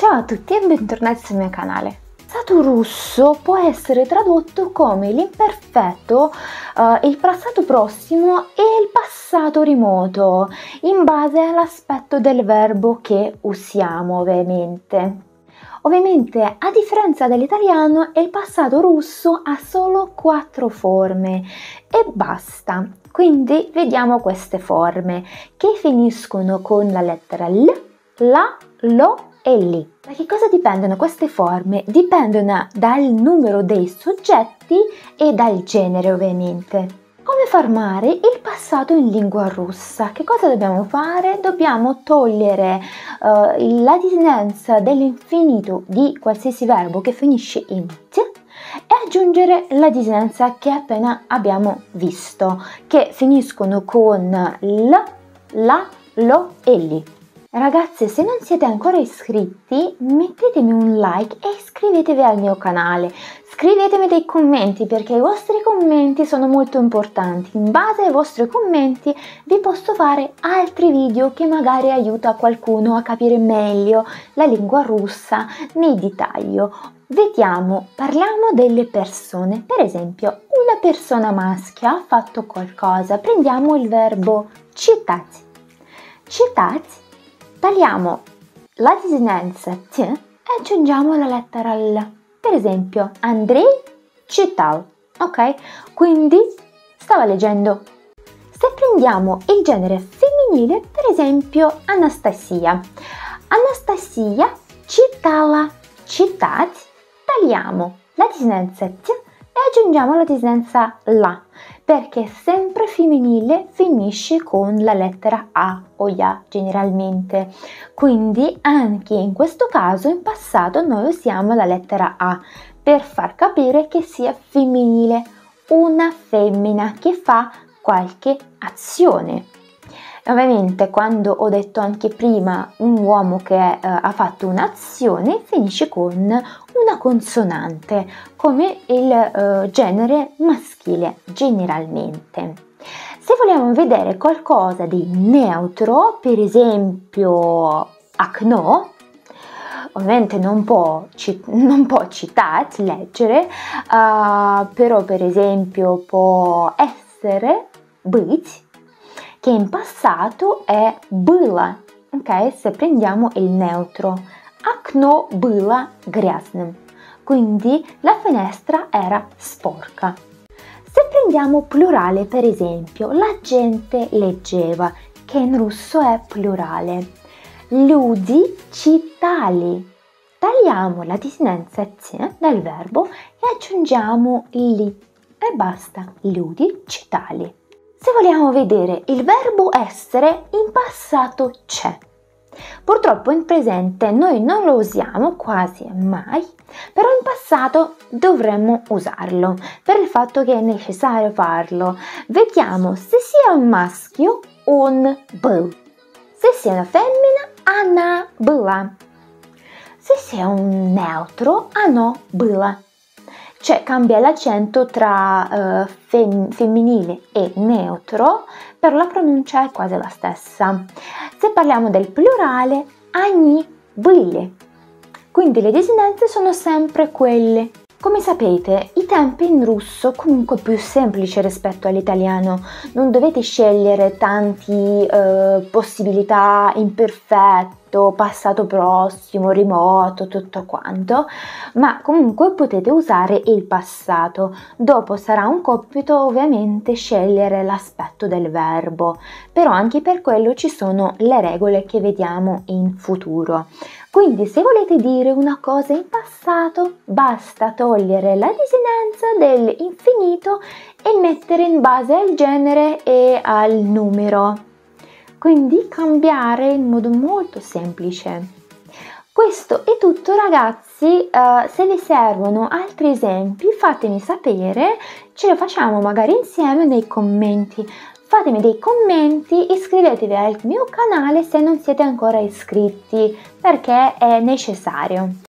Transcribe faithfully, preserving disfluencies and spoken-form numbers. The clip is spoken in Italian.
Ciao a tutti e bentornati sul mio canale. Passato russo può essere tradotto come l'imperfetto, uh, il passato prossimo e il passato remoto, in base all'aspetto del verbo che usiamo ovviamente. Ovviamente, a differenza dell'italiano, il passato russo ha solo quattro forme e basta. Quindi vediamo queste forme che finiscono con la lettera L, la, lo e li. Da che cosa dipendono queste forme? Dipendono dal numero dei soggetti e dal genere ovviamente. Come formare il passato in lingua russa? Che cosa dobbiamo fare? Dobbiamo togliere uh, la desinenza dell'infinito di qualsiasi verbo che finisce in t e aggiungere la desinenza che appena abbiamo visto, che finiscono con l, la, lo e li. Ragazzi, se non siete ancora iscritti, mettetemi un like e iscrivetevi al mio canale. Scrivetemi dei commenti perché i vostri commenti sono molto importanti. In base ai vostri commenti vi posso fare altri video che magari aiuta qualcuno a capire meglio la lingua russa nei dettaglio. Vediamo, parliamo delle persone. Per esempio, una persona maschia ha fatto qualcosa. Prendiamo il verbo читать. Читать. Tagliamo la desinenza t e aggiungiamo la lettera L. Per esempio, Andrei читал, ok? Quindi stava leggendo. Se prendiamo il genere femminile, per esempio, Anastasia. Anastasia читала, читать. Tagliamo la desinenza t e aggiungiamo la desinenza la, perché sempre femminile finisce con la lettera A o ya generalmente. Quindi anche in questo caso in passato noi usiamo la lettera A per far capire che sia femminile, una femmina che fa qualche azione. Ovviamente quando ho detto anche prima un uomo che eh, ha fatto un'azione finisce con una consonante come il eh, genere maschile generalmente. Se vogliamo vedere qualcosa di neutro, per esempio окно, ovviamente non può, non può citat, leggere, uh, però per esempio può essere быть, che in passato è было, ok? Se prendiamo il neutro, окно было грязным, quindi la finestra era sporca. Se prendiamo plurale, per esempio, la gente leggeva, che in russo è plurale. Люди читали. Tagliamo la desinenza t dal verbo e aggiungiamo li e basta. Люди читали. Se vogliamo vedere il verbo essere, in passato c'è. Purtroppo in presente noi non lo usiamo quasi mai, però in passato dovremmo usarlo, per il fatto che è necessario farlo. Vediamo se sia un maschio, un был. Se sia una femmina, она была. Se sia un neutro, оно было. Cioè cambia l'accento tra uh, fem- femminile e neutro, però la pronuncia è quasi la stessa. Se parliamo del plurale, они были. Quindi le desinenze sono sempre quelle. Come sapete, i tempi in russo comunque più semplici rispetto all'italiano. Non dovete scegliere tanti uh, possibilità imperfetto, passato prossimo, remoto, tutto quanto, ma comunque potete usare il passato. Dopo sarà un compito ovviamente scegliere l'aspetto del verbo, però anche per quello ci sono le regole che vediamo in futuro. Quindi se volete dire una cosa in passato, basta togliere la desinenza dell'infinito e mettere in base al genere e al numero. Quindi cambiare in modo molto semplice. Questo è tutto ragazzi, uh, se vi servono altri esempi fatemi sapere, ce lo facciamo magari insieme nei commenti. Fatemi dei commenti, iscrivetevi al mio canale se non siete ancora iscritti, perché è necessario.